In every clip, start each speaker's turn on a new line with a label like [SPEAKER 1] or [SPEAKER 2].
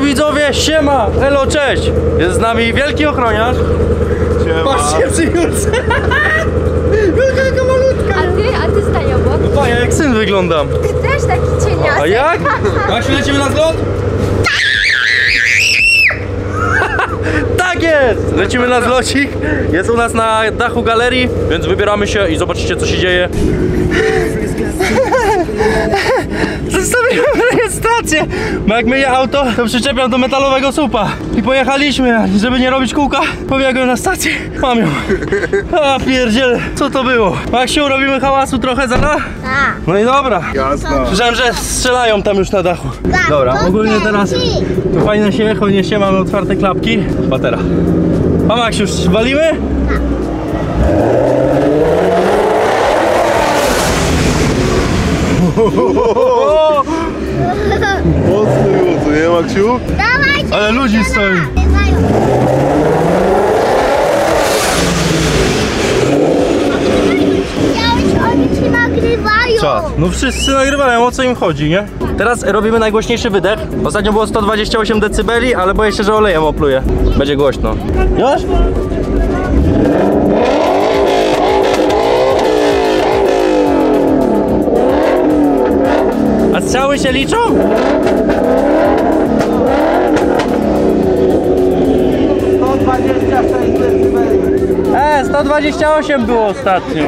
[SPEAKER 1] widzowie, siema, elo, cześć. Jest z nami wielki ochroniarz.
[SPEAKER 2] Siema.
[SPEAKER 1] Patrzcie przy Julce. Jaka malutka.
[SPEAKER 3] A ty stań obok.
[SPEAKER 1] No pa, ja jak syn wyglądam.
[SPEAKER 3] Ty też taki cieniasek.
[SPEAKER 1] A jak? Maksiu, lecimy na zlot? Tak jest! Lecimy na zlocik. Jest u nas na dachu galerii, więc wybieramy się i zobaczycie, co się dzieje. Zostawiłem rejestrację, bo jak myję auto, to przyczepiam do metalowego słupa. I pojechaliśmy, żeby nie robić kółka, pobiegłem na stację. Mam ją. A pierdziele, co to było? Maksiu, robimy hałasu trochę zaraz?
[SPEAKER 3] Tak.
[SPEAKER 1] No i dobra.
[SPEAKER 2] Jasne.
[SPEAKER 1] Słyszałem, że strzelają tam już na dachu. Dobra, ogólnie teraz tu fajne się echo niesie, mamy otwarte klapki. Patera. A Maksiu, walimy?
[SPEAKER 2] Mocny jutro, nie Maksiu?
[SPEAKER 3] Dawajcie.
[SPEAKER 1] Ale ludzi stoi.
[SPEAKER 3] Oni ci nagrywają.
[SPEAKER 1] Czas. No wszyscy nagrywają, o co im chodzi, nie? Teraz robimy najgłośniejszy wydech. Ostatnio było 128 dB, ale boję się, że olejem opluję. Będzie głośno. Już? A strzały się liczą? dB. 128 było ostatnio.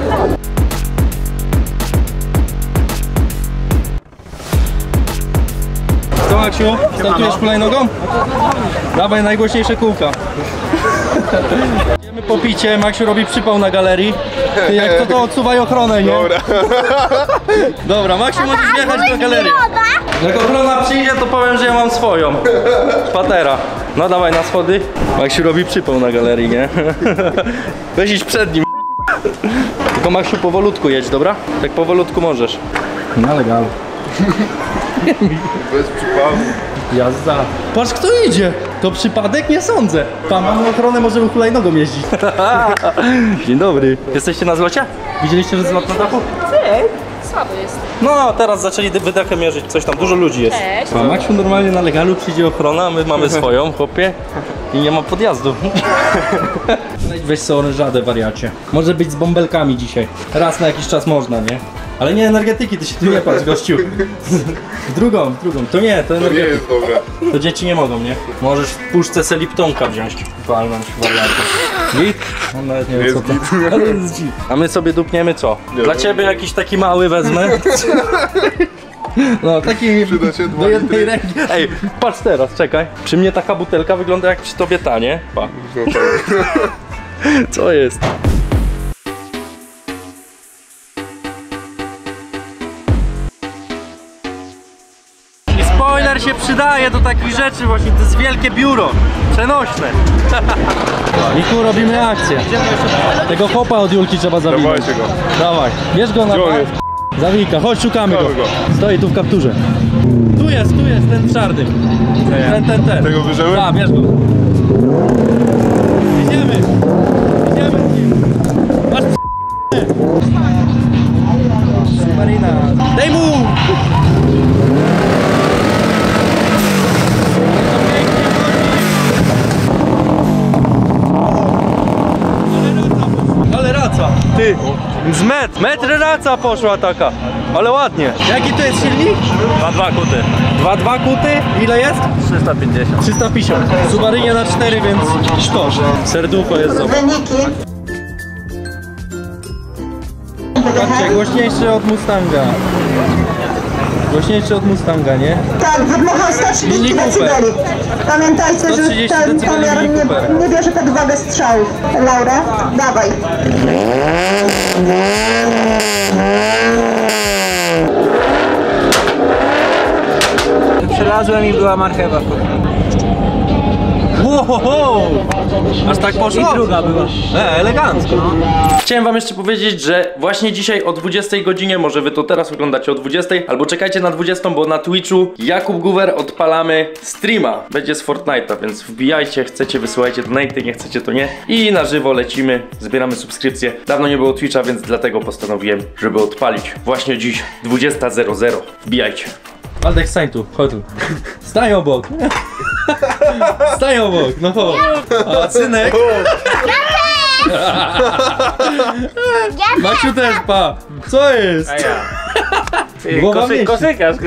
[SPEAKER 1] Co, Maksiu? Startujesz hulajnogą? Dawaj najgłośniejsze kółka. Idziemy po picie, Maksiu robi przypał na galerii. Ty, jak to odsuwaj ochronę, nie?
[SPEAKER 2] Dobra.
[SPEAKER 1] Dobra, Maksiu, możesz wjechać do galerii. Jak ochrona przyjdzie, to powiem, że ja mam swoją. Patera. No dawaj na schody. Maksiu robi przypał na galerii, nie? Weź iść przed nim. Tylko Maksiu powolutku jedź, dobra? Tak powolutku możesz. Na legalu.
[SPEAKER 2] Bez przypału.
[SPEAKER 1] Jazda. Patrz, kto idzie. To przypadek? Nie sądzę. Pan, mamy ochronę, możemy hulajnogą jeździć. Dzień dobry. Jesteście na zlocie? Widzieliście, że zlot na dachu?
[SPEAKER 4] Słabo jest.
[SPEAKER 1] No, teraz zaczęli wydechę mierzyć, coś tam, dużo ludzi jest.
[SPEAKER 4] Cześć.
[SPEAKER 1] A Maksiu normalnie na legalu przyjdzie ochrona, my mamy swoją, chłopie. I nie ma podjazdu. Weź sobie orężadę, wariacie. Może być z bąbelkami dzisiaj. Raz na jakiś czas można, nie? Ale nie energetyki, ty się tu nie patrz, gościu. Drugą. To nie, to
[SPEAKER 2] To nie
[SPEAKER 1] energetyki.
[SPEAKER 2] jest dobre.
[SPEAKER 1] To dzieci nie mogą, nie? Możesz w puszce Seliptonka wziąć. Walnąć wariatę. Git? On nawet nie wie co to. Ale jest git. A my sobie dupniemy co? Dla ciebie jakiś taki mały wezmę. No taki
[SPEAKER 2] Przyda się
[SPEAKER 1] do
[SPEAKER 2] 2
[SPEAKER 1] jednej
[SPEAKER 2] litry.
[SPEAKER 1] ręki. Ej, patrz teraz, czekaj. Przy mnie taka butelka wygląda jak przy tobie ta, nie? Pa.
[SPEAKER 2] No tak.
[SPEAKER 1] Co jest? I spoiler się przydaje do takich rzeczy właśnie, to jest wielkie biuro. Przenośne. I tu robimy akcję. Tego chłopa od Julki trzeba zawinąć.
[SPEAKER 2] Dawajcie go.
[SPEAKER 1] Dawaj, bierz go na
[SPEAKER 2] Gdzie on
[SPEAKER 1] bank.
[SPEAKER 2] jest?
[SPEAKER 1] Zawika, chodź, szukamy go.
[SPEAKER 2] Szukamy go.
[SPEAKER 1] Stoi tu w kapturze. Tu jest, ten w czarnym. Ten.
[SPEAKER 2] Tego bierzemy?
[SPEAKER 1] Tak, bierz go. Idziemy z nim. Masz Marina. Daj mu! Ale raca, ty, z metr raca poszła taka, ale ładnie. Jaki to jest silnik? 2.2 kuty. 2.2 kuty? Ile jest? 350. 350. Subarynie na 4, więc sztos. Serducho jest zobacz. Patrzcie, głośniejszy od Mustanga. Głośniejszy od Mustanga, nie?
[SPEAKER 5] Tak, wydmuchał 130
[SPEAKER 1] Mini Cooper.
[SPEAKER 5] decybeli. Pamiętajcie,
[SPEAKER 1] 130
[SPEAKER 5] że ten
[SPEAKER 1] decybeli
[SPEAKER 5] pomiar
[SPEAKER 1] Mini Cooper.
[SPEAKER 5] nie bierze pod uwagę strzałów. Laura, dawaj.
[SPEAKER 6] Przelazłem i była marchewa.
[SPEAKER 1] Wow, aż tak poszło?
[SPEAKER 6] I druga była.
[SPEAKER 1] Elegancko. Chciałem wam jeszcze powiedzieć, że właśnie dzisiaj o 20 godzinie, może wy to teraz oglądacie o 20, albo czekajcie na 20, bo na Twitchu Jakub Guwer odpalamy streama. Będzie z Fortnite'a, więc wbijajcie, chcecie, wysyłajcie donaty, nie chcecie to nie. I na żywo lecimy, zbieramy subskrypcje. Dawno nie było Twitcha, więc dlatego postanowiłem, żeby odpalić właśnie dziś 20:00. Wbijajcie. Waldek, stań tu, chodź tu. Stań obok. Stań obok, no chodź. A synek? Maciu też, pa. Co jest? Głowa mieści.
[SPEAKER 6] Kosykarz,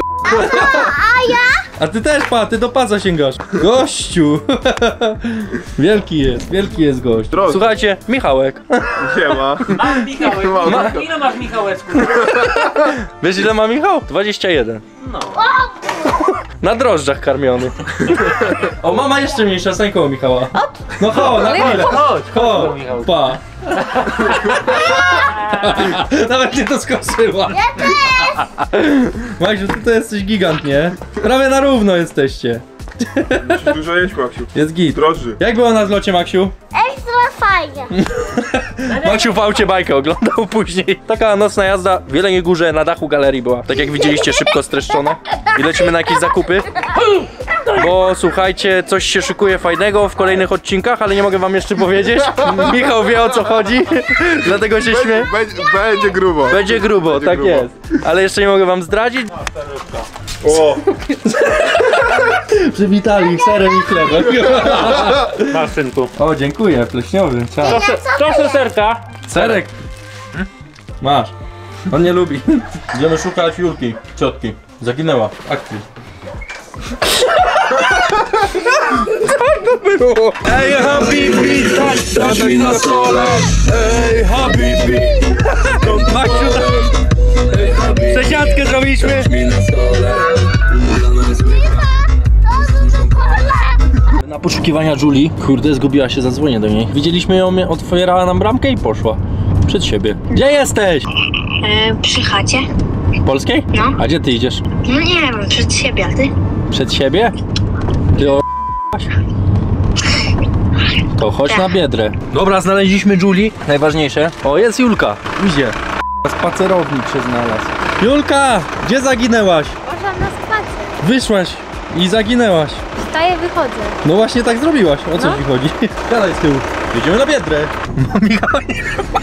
[SPEAKER 1] A ty też, pa, ty do paza sięgasz. Gościu. Wielki jest gość.
[SPEAKER 2] Drogi.
[SPEAKER 1] Słuchajcie, Michałek.
[SPEAKER 2] Nie ma.
[SPEAKER 6] Mam Michałek.
[SPEAKER 2] Ma.
[SPEAKER 6] Ile masz Michałeczku?
[SPEAKER 1] Wiesz ile ma Michał? 21.
[SPEAKER 6] No.
[SPEAKER 1] Na drożdżach karmiony. O, mama jeszcze mniejsza, stań koło Michała. No chodź, na chwilę.
[SPEAKER 6] Chodź,
[SPEAKER 1] Chodź,
[SPEAKER 6] Michał.
[SPEAKER 1] pa. Nawet nie doskoczyła. Maksiu, ty to jesteś gigant, nie? Prawie na równo jesteście.
[SPEAKER 2] Musisz dużo jeść, Maksiu.
[SPEAKER 1] Jest git.
[SPEAKER 2] Drożdży.
[SPEAKER 1] Jak było na zlocie, Maksiu?
[SPEAKER 3] Ekstra fajnie.
[SPEAKER 1] Maksiu w aucie bajkę oglądał później. Taka nocna jazda w Jeleniej Górze na dachu galerii była. Tak jak widzieliście, szybko streszczone. I lecimy na jakieś zakupy. Bo słuchajcie, coś się szykuje fajnego w kolejnych odcinkach, ale nie mogę wam jeszcze powiedzieć. Michał wie o co chodzi, dlatego się śmieję.
[SPEAKER 2] Będzie grubo.
[SPEAKER 1] Będzie grubo, tak
[SPEAKER 2] grubo.
[SPEAKER 1] jest. Ale jeszcze nie mogę wam zdradzić.
[SPEAKER 2] O,
[SPEAKER 1] Przywitali ich serem i chlebem.
[SPEAKER 6] Masz, synku.
[SPEAKER 1] O, dziękuję, pleśniowy. Ciao.
[SPEAKER 6] Proszę serka.
[SPEAKER 1] Serek. Masz. On nie lubi. Idziemy szukać Julki, ciotki. Zaginęła w akcji. Tak to było. Ej, habibi, tak na stole. Ej, habibi. Maksiu, przesiadkę zrobiliśmy. Na poszukiwania Julii. Kurde, zgubiła się, zadzwonię do niej. Widzieliśmy ją, otwierała nam bramkę i poszła. Przed siebie. Gdzie jesteś?
[SPEAKER 7] Przy chacie.
[SPEAKER 1] Polskiej?
[SPEAKER 7] No.
[SPEAKER 1] A gdzie ty idziesz?
[SPEAKER 7] No nie wiem, przed siebie, a ty?
[SPEAKER 1] Przed siebie? Ty o... To chodź na biedrę. Dobra, znaleźliśmy Julii. Najważniejsze. O, jest Julka. Idzie. Spacerownik się znalazł. Julka! Gdzie zaginęłaś?
[SPEAKER 3] Poszłam na spacer.
[SPEAKER 1] Wyszłaś i zaginęłaś.
[SPEAKER 3] Wstaję, wychodzę.
[SPEAKER 1] No właśnie tak zrobiłaś. O co
[SPEAKER 3] No.
[SPEAKER 1] ci chodzi? Gadaj z tyłu. Jedziemy na biedrę. Michał nie...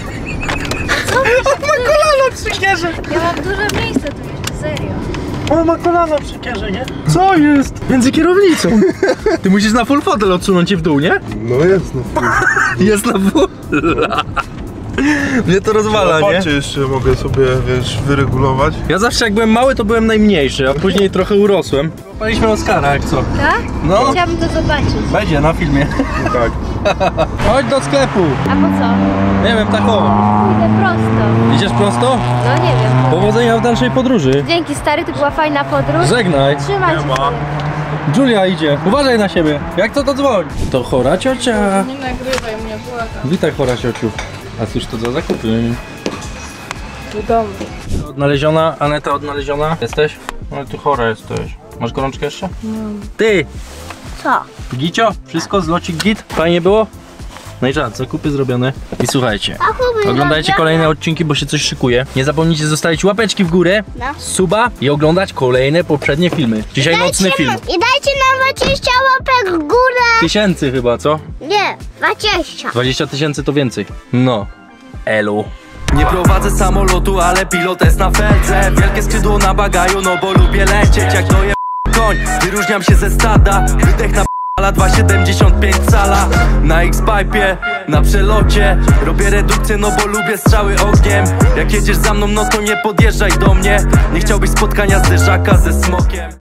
[SPEAKER 1] On ma kolana przy kierze.
[SPEAKER 3] Ja mam dużo miejsca tu jeszcze, serio.
[SPEAKER 1] On ma kolana przy kierze, nie? Co jest? Między kierownicą. Ty musisz na full fotel odsunąć się w dół, nie?
[SPEAKER 2] no jest no.
[SPEAKER 1] Jest na full. Mnie to rozwala, nie?
[SPEAKER 2] Patrzcie, jeszcze mogę sobie, wiesz, wyregulować.
[SPEAKER 1] Ja zawsze jak byłem mały, to byłem najmniejszy, a później trochę urosłem. Łapaliśmy Oskara, jak co?
[SPEAKER 3] Tak?
[SPEAKER 1] No,
[SPEAKER 3] Chciałabym to zobaczyć.
[SPEAKER 1] będzie na filmie.
[SPEAKER 2] Tak.
[SPEAKER 1] Chodź do sklepu.
[SPEAKER 3] A po co?
[SPEAKER 1] Nie wiem, tak o.
[SPEAKER 3] Pójdę prosto.
[SPEAKER 1] Idziesz prosto?
[SPEAKER 3] No nie wiem.
[SPEAKER 1] Powodzenia w dalszej podróży.
[SPEAKER 3] Dzięki stary, to była fajna podróż.
[SPEAKER 1] Żegnaj.
[SPEAKER 3] Trzymaj się.
[SPEAKER 1] Julia idzie. Uważaj na siebie. Jak to dzwoń? To chora ciocia.
[SPEAKER 4] Nie nagrywaj mnie, błagam.
[SPEAKER 1] Witaj, chora ciociu. A cóż to za zakupy?
[SPEAKER 4] Do domu.
[SPEAKER 1] Odnaleziona, Aneta odnaleziona. Jesteś? No ty chora jesteś. Masz gorączkę jeszcze? Ty!
[SPEAKER 3] Co?
[SPEAKER 1] Gicio? Wszystko? Zlocik git? Fajnie było? No i czad, zakupy zrobione. I słuchajcie, oglądajcie kolejne odcinki, bo się coś szykuje. Nie zapomnijcie zostawić łapeczki w górę,
[SPEAKER 3] No.
[SPEAKER 1] suba i oglądać kolejne poprzednie filmy. Dzisiaj nocny film.
[SPEAKER 3] I dajcie nam 20 łapek w górę.
[SPEAKER 1] 1000 chyba, co?
[SPEAKER 3] Nie, 20.
[SPEAKER 1] 20 000 to więcej. No, elu. Nie prowadzę samolotu, ale pilot jest na felce. Wielkie skrzydło na bagaju, no bo lubię lecieć jak doje koń. Wyróżniam się ze stada, wydech na ala 2,75 cala. Na X-Pipe, na przelocie robię redukcję, no bo lubię strzały ogniem. Jak jedziesz za mną, no to nie podjeżdżaj do mnie. Nie chciałbyś spotkania zderzaka ze smokiem.